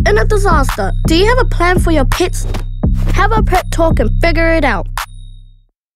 in a disaster, do you have a plan for your pets? Have a pet talk and figure it out.